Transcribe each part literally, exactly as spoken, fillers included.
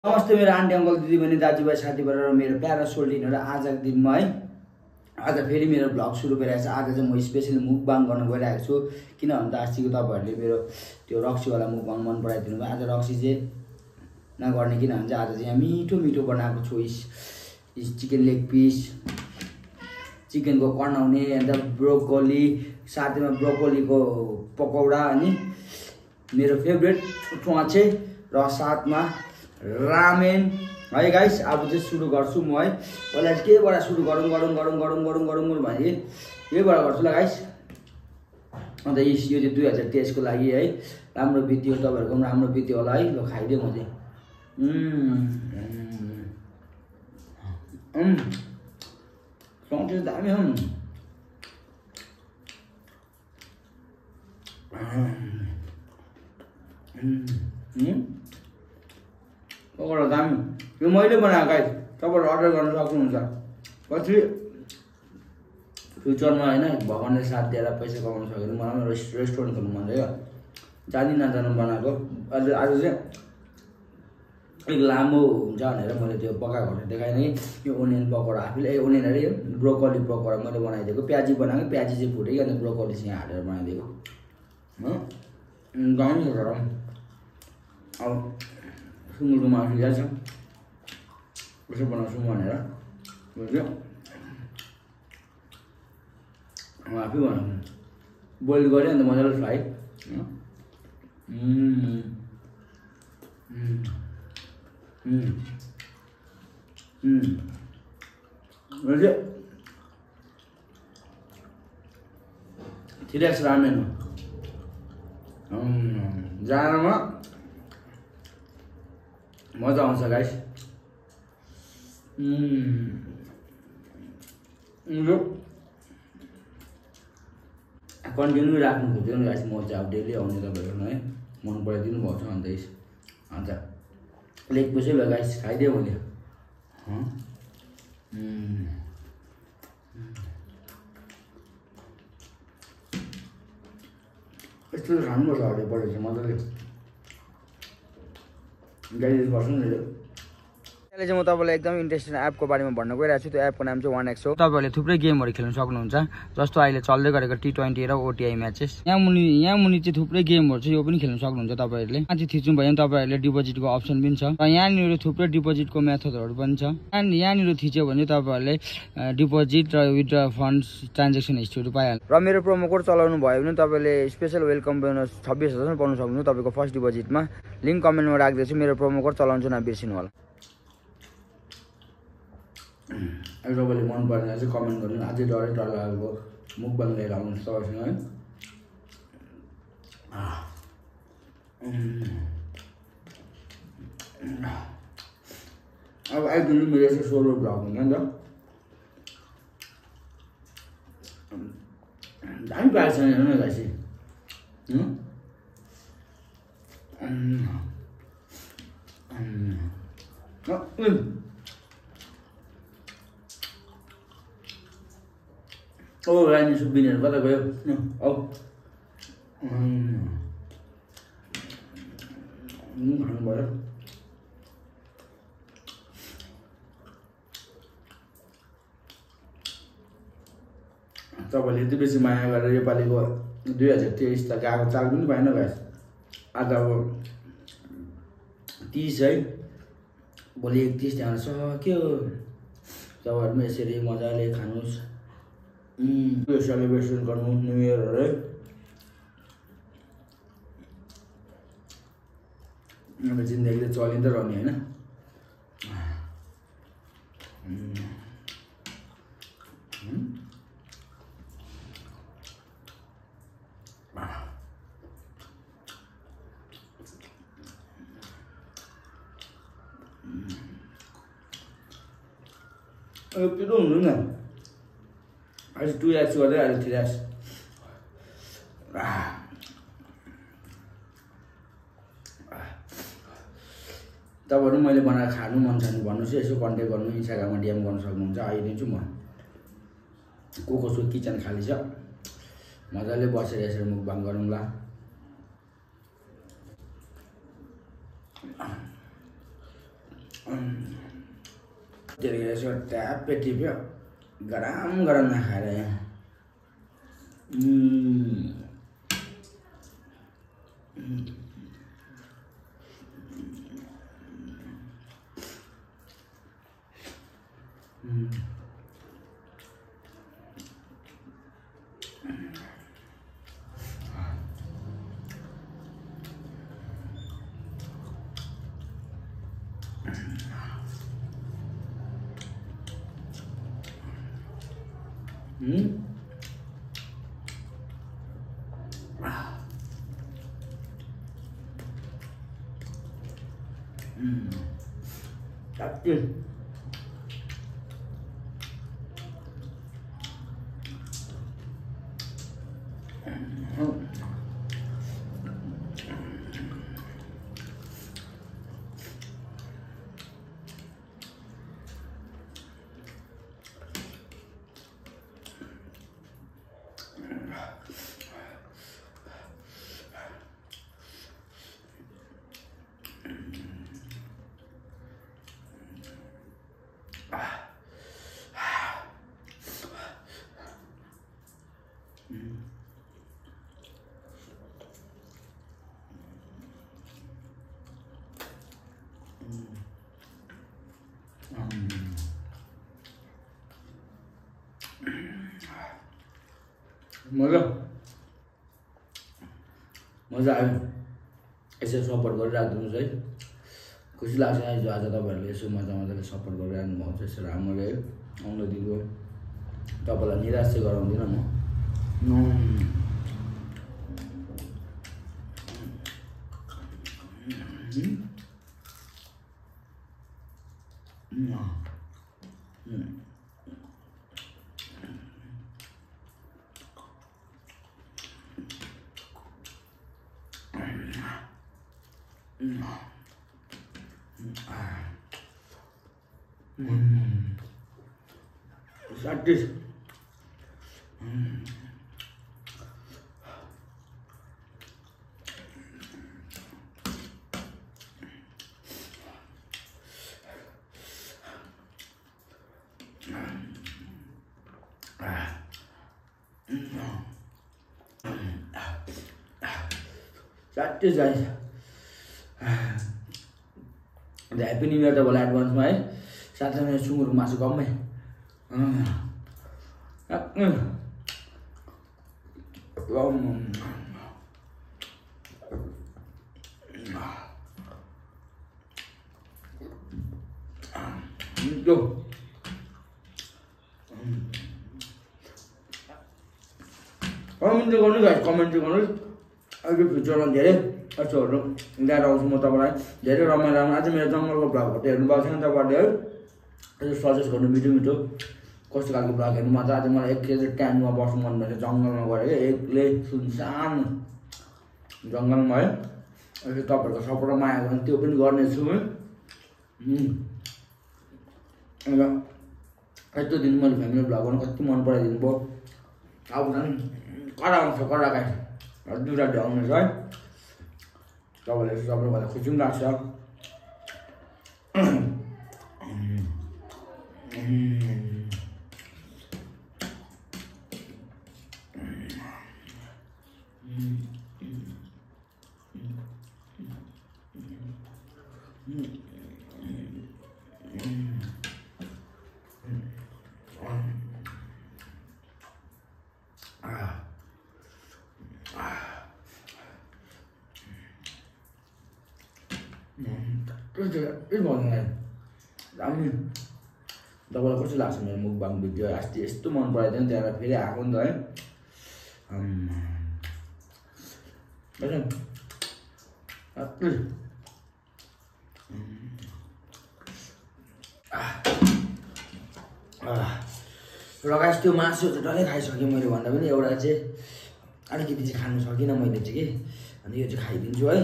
नमस्ते मेरो aunty uncle दिदीबहिनी दाजुभाइ साथीभाइ र मेरो प्यारा सोल्डिनहरु आजको दिनमा है आज फेरि मेरो भ्लग सुरु गरिरहेको छ। आज चाहिँ म स्पेशली मुकबाङ गर्न गइरहेको छु किनभने अस्तिको तपाईहरुले मेरो त्यो रक्सी वाला मुकबाङ मन पराइदिनु भयो। आज रक्सी चाहिँ नगर्ने किनभने चाहिँ आज चाहिँ यहाँ मिठो मिठो बनाएको छु। इस चिकन लेग पिस, चिकनको कर्नाउने अन्त ब्रोकोली, साथैमा ब्रोकोलीको पकौडा अनि मेरो फेभरेट च्वाचे र साथमा रामेन है गाइस। अब चाहिँ सुरु गर्छु म है। पहिला चाहिँ केबाट सुरु गरौँ गरौँ गरौँ गरौँ गरौँ गरौँ भने यहीबाट गर्छु ल गाइस। अन्त यो चाहिँ दुई हजार तेइसको लागि है राम्रो बित्यो, तपाईँहरूको पनि राम्रो बित्यो होला है। ल खाइदिएँ म चाहिँ सौँठे दामी हो। पकौडा दामी यो मैले बनाएको गाइस, तपाईँहरू अर्डर गर्न सक्नुहुन्छ। पछि फ्युचरमा होइन भगवान्ले साथ दिएर पैसा कमाउन सक्यो भने मलाई रेस्ट रेस्टुरेन्ट खोल्नु मन थियो। जानी नजानु बनाएको आज आज चाहिँ एक लामो हुन्छ भनेर मैले त्यो पकाएको देखाएँ नि। यो ओनियन पकौडा आफूले ए ओनियन अरे ब्रोकोली पकौडा मैले बनाइदिएको। प्याजी बनाएको, प्याजी चाहिँ फुटेको अन्त ब्रोकोली चाहिँ हालेर बनाइदिएको हो। दामी छ। अब सुँगुरको मासु ल्याएको छ, कसो बनाउँछु भनेर बुझ्यो। आफै बनाउँछु, बोइल गरेँ अन्त मजाले फ्राई। थ्री एक्स रामेन जानमा मजा आउँछ गाइस। कन्टिन्यू राख्नु खोज्दैन गाइस। म चाहिँ अब डेली आउने तपाईँहरू है मन पराइदिनु भएको छ। अन्त अन्त लेग पिसै भयो गाइस, खाइदियो मैले। यस्तो खानुपर्छ अरे परेछ मजाले गाइस गर्छु नि। अहिले चाहिँ म तपाईँलाई एकदम इन्ट्रेस्टिङ एपको बारेमा भन्न गइरहेको छु। त्यो एपको नाम चाहिँ वान एक्स हो। तपाईँहरूले थुप्रै गेमहरू खेल्न सक्नुहुन्छ, जस्तो अहिले चल्दै गरेको टी ट्वेन्टी र ओटिआई म्याचेस। यहाँ मुनि यहाँ मुनि चाहिँ थुप्रै गेमहरू छ, यो पनि खेल्न सक्नुहुन्छ तपाईँहरूले। माथि थिच्नु भयो भने तपाईँहरूले डिपोजिटको अप्सन पनि छ र यहाँनिर थुप्रै डिपोजिटको मेथडहरू पनि छ। यहाँनिर थिच्यो भने तपाईँहरूले डिपोजिट र विथड्र फन्ड्स ट्रान्जेक्सन हिस्ट्रीहरू पाइहाल्नु। र मेरो प्रोमो कोड चलाउनु भयो भने तपाईँले स्पेसल वेलकम बोनस छब्बिस हजार पाउन सक्नुहुन्छ तपाईँको फर्स्ट डिपोजिटमा। लिङ्क कमेन्टमा राखिदिन्छु, मेरो प्रोमो कोड चलाउनु चाहिँ नबिर्सिनु होला। तपाईँले मन परेन चाहिँ कमेन्ट गर्नु। अझै डरै डर लागेको मुकबाङ लिएर आउनुहोस् तपाईँसँग है। अब आइदिनु मेरो यसो सोलो भ्लग हुन्छ नि त। दामी पाएको छ हेर्नु न गाइस। ओ रानी सुब्बिनीहरू कता गयो? औ खानु भयो। तपाईँले यति बेसी माया गरेर योपालिको दुई हजार तेइस त गएको चाल पनि पाएन गाइस। आज अब तिस है, भोलि एकतिस त्यहाँबाट सक्यो। तपाईँहरू पनि यसरी मजाले खानुहोस्, यो सेलिब्रेसन गर्नु न्यु इयरहरू है। अब जिन्दगीले चलिँदै रहने होइन। पिरो हुनु न अहिले टु एक्स गर्दै अहिले थ्री एक्स। तपाईँहरू मैले बनाएर खानु मन छ भने भन्नुहोस्, यसो कन्ट्याक्ट गर्नु, इन्स्टाग्राममा डिएम गर्न सक्नुहुन्छ। आइदिन्छु म। को कसको किचन खाली छ, मजाले बसेर यसरी मुकबाङ गरौँला। त्यसले यसो ट्याप्पै टिप्यो गरम गरम नखाएर यहाँ Hmm? Ah. Hmm. Tapi hmm. मजा मजा आयो यसो सपोर्ट गरिराख्नुहोस् है खुसी लाग्छ आज आज तपाईँहरूले यसो मजा मजाले सपोर्ट गरिरहनु भएको छ यसो राम्ररी है आउँदो दिनको तपाईँलाई निराश चाहिँ गराउँदिनँ म Sadis. Sadis guys. The Happy New Year double advance my साथै सुँगुरको मासु कमै कमेन्ट गर्नु गाइस कमेन्ट गर्नु अहिले फ्युचरमा धेरै यस्तोहरू ल्याएर आउँछु म तपाईँलाई धेरै रमाइलो राम्रो आज मेरो जङ्गलको भ्लगहरू हेर्नु भएको छैन तपाईँहरूले है यसो सजेस्ट गर्नु मिठो मिठो कस्तो खालको भ्लग हेर्नु मन छ आज मलाई एकखेल ट्यानमा बस्नु मन भएछ जङ्गलमा गएर क्या एक्लै सुनसान जङ्गलमा है यसो तपाईँहरूको सपोर्ट माया भने त्यो पनि गर्नेछु है अन्त यस्तो दिन मैले फ्यामिली भ्लग गर्नु कति मन पराइदिनु भयो अब झन् कडा आउँछ कडा गाई दुईवटा भ्याउनु छ है तपाईँले यसो सपोर्ट गर्दा खुसी पनि लाग्छ दामी तपाईँलाई कस्तो लाग्छ मेरो मुखबाङ भिडियो अस्ति यस्तो मन पराइदियो नि त्यहाँबाट फेरि आएको नि त है र गाइस त्यो मासु चाहिँ डल्लै खाइसकेँ मैले भन्दा पनि एउटा चाहिँ अलिकति चाहिँ खानु सकिनँ मैले चाहिँ कि अनि यो चाहिँ खाइदिन्छु है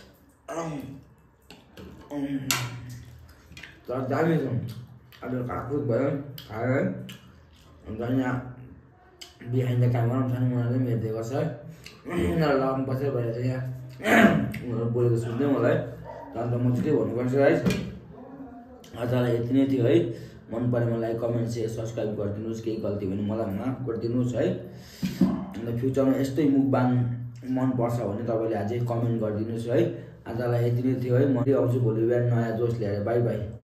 तर दामी छ अब काकुक भयो खाएर है अन्त यहाँ बिहाइन्ड द क्यामेरा पनि छन् उनीहरूले पनि हेर्दै गर्छ है उनीहरूलाई लगाउनु पर्छ भनेर चाहिँ यहाँ उनीहरू बोलेको सुन्दै मलाई अन्त म चाहिँ के भन्नुपर्छ है आजलाई यति नै थियो है। मन परेमा लाइक कमेन्ट सेयर सब्सक्राइब गरिदिनुहोस्। केही गल्ती भने मलाई माफ गरिदिनुहोस् है। अन्त फ्युचरमा यस्तै मुकबाङ मन पर्छ भने तपाईँले अझै कमेन्ट गरिदिनुहोस् है। आजलाई यति नै थियो है। म आउँछु भोलि बिहान नयाँ जोस लिएर। Bye by.